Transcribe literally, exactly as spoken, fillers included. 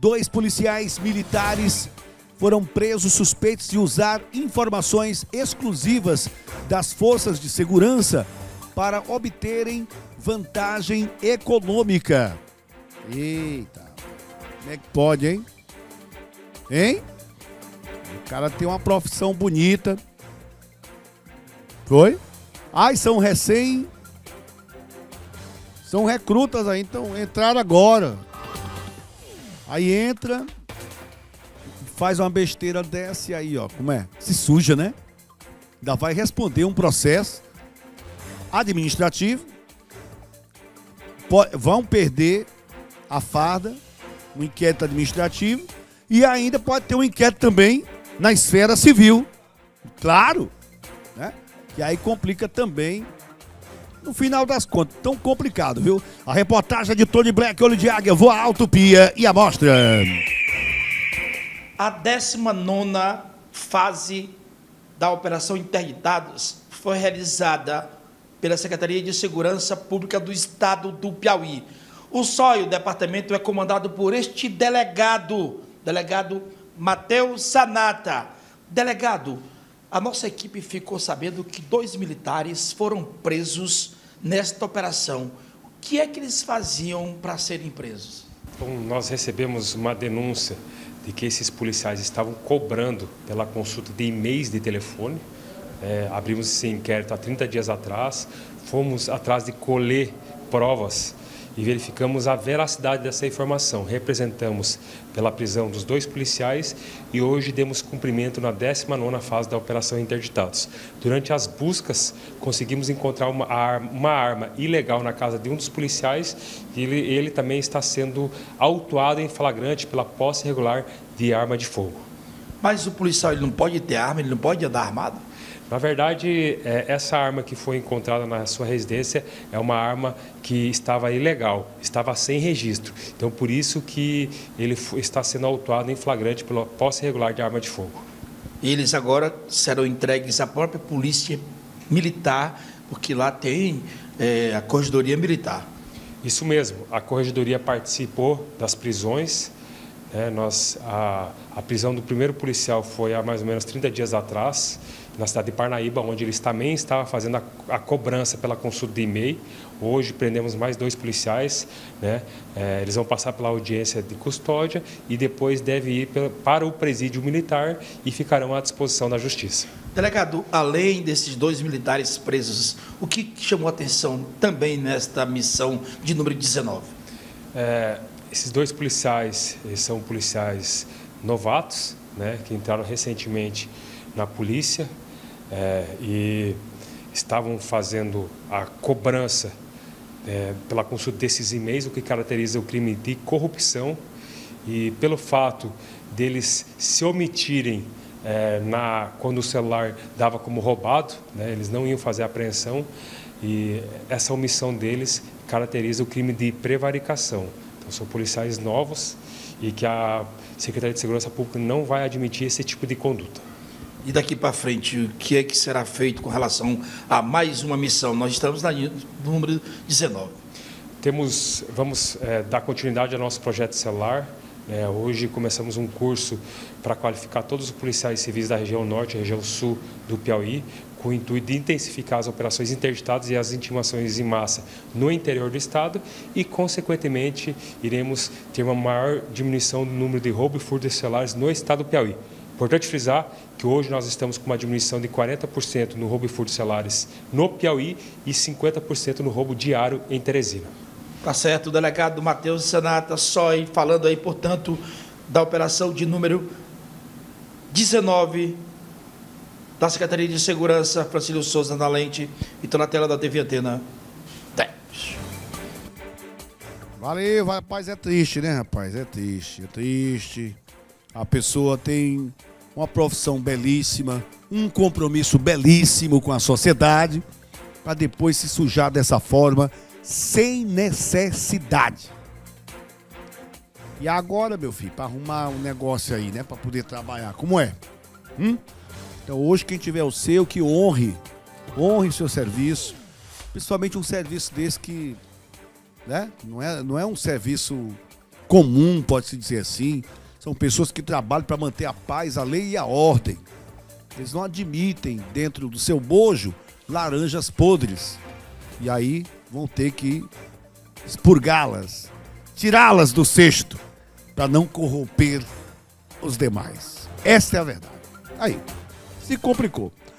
Dois policiais militares foram presos suspeitos de usar informações exclusivas das forças de segurança para obterem vantagem econômica. Eita, como é que pode, hein? Hein? O cara tem uma profissão bonita. Foi? Ai, são recém... São recrutas aí, então entraram agora. Aí entra, faz uma besteira dessa e aí, ó, como é? Se suja, né? Ainda vai responder um processo administrativo. Vão perder a farda, um inquérito administrativo. E ainda pode ter um inquérito também na esfera civil. Claro, né? E aí complica também, no final das contas, tão complicado, viu? A reportagem de Tony Black, Olho de Águia, Voa Alto, Pia e Amostra. A décima nona fase da Operação Interditados foi realizada pela Secretaria de Segurança Pública do Estado do Piauí. O S O I, o departamento, é comandado por este delegado, delegado Matheus Sanata. Delegado, a nossa equipe ficou sabendo que dois militares foram presos nesta operação. O que é que eles faziam para serem presos? Bom, nós recebemos uma denúncia de que esses policiais estavam cobrando pela consulta de e-mails de telefone. É, abrimos esse inquérito há trinta dias atrás, fomos atrás de colher provas e verificamos a veracidade dessa informação. Representamos pela prisão dos dois policiais e hoje demos cumprimento na décima nona fase da Operação Interditados. Durante as buscas, conseguimos encontrar uma arma, uma arma ilegal na casa de um dos policiais e ele, ele também está sendo autuado em flagrante pela posse irregular de arma de fogo. Mas o policial ele não pode ter arma, ele não pode andar armado? Na verdade, essa arma que foi encontrada na sua residência é uma arma que estava ilegal, estava sem registro. Então, por isso que ele está sendo autuado em flagrante pela posse irregular de arma de fogo. Eles agora serão entregues à própria polícia militar, porque lá tem é, a Corregedoria Militar. Isso mesmo, a Corregedoria participou das prisões. É, nós, a, a prisão do primeiro policial foi há mais ou menos trinta dias atrás, na cidade de Parnaíba, onde eles também estavam fazendo a, a cobrança pela consulta de e-mail. Hoje prendemos mais dois policiais, né? É, eles vão passar pela audiência de custódia e depois devem ir para o presídio militar e ficarão à disposição da Justiça. Delegado, além desses dois militares presos, o que chamou a atenção também nesta missão de número dezenove? É, esses dois policiais eles são policiais novatos, né, que entraram recentemente na polícia é, e estavam fazendo a cobrança é, pela consulta desses e-mails, o que caracteriza o crime de corrupção, e pelo fato deles se omitirem é, na, quando o celular dava como roubado, né, eles não iam fazer a apreensão, e essa omissão deles caracteriza o crime de prevaricação. Então, são policiais novos e que a Secretaria de Segurança Pública não vai admitir esse tipo de conduta. E daqui para frente, o que é que será feito com relação a mais uma missão? Nós estamos na número dezenove. Temos, vamos é, dar continuidade ao nosso projeto celular. É, hoje começamos um curso para qualificar todos os policiais civis da região norte e região sul do Piauí, com o intuito de intensificar as operações interditadas e as intimações em massa no interior do estado e, consequentemente, iremos ter uma maior diminuição do número de roubo e furto de celulares no estado do Piauí. Importante frisar que hoje nós estamos com uma diminuição de quarenta por cento no roubo e furto de celulares no Piauí e cinquenta por cento no roubo diário em Teresina. Tá certo, o delegado Matheus Sanata, S O I, falando aí, portanto, da operação de número dezenove da Secretaria de Segurança, Francílio Souza na lente, e estou na tela da T V Antena dez. Valeu, rapaz, é triste, né, rapaz? É triste, é triste. A pessoa tem uma profissão belíssima, um compromisso belíssimo com a sociedade, para depois se sujar dessa forma, sem necessidade. E agora, meu filho, para arrumar um negócio aí, né, para poder trabalhar, como é? Hum? Então hoje quem tiver o seu, que honre, honre seu serviço, principalmente um serviço desse que, né, não é, não é um serviço comum, pode-se dizer assim. São pessoas que trabalham para manter a paz, a lei e a ordem. Eles não admitem dentro do seu bojo laranjas podres. E aí vão ter que expurgá-las, tirá-las do cesto, para não corromper os demais. Esta é a verdade. Aí, se complicou.